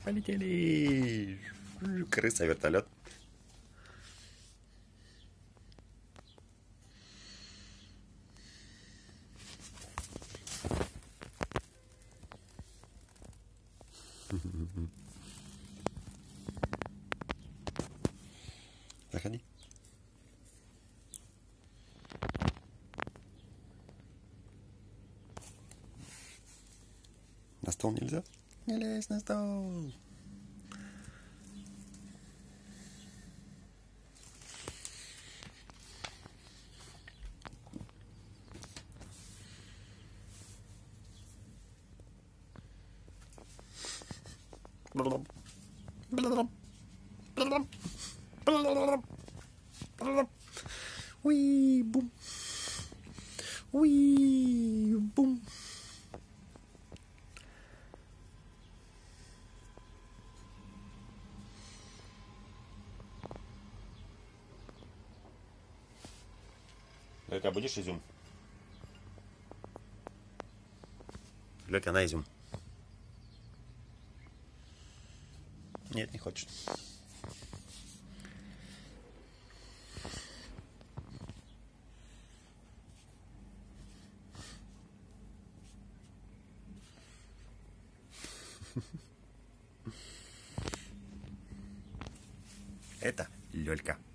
Полетели. Крыса-вертолет. Заходи. На стол нельзя? Не лезь на стол. Уи, бум. Уи, бум. Лётя, будешь изюм? Лётя, на изюм. Нет, не хочет. Это Лёлька.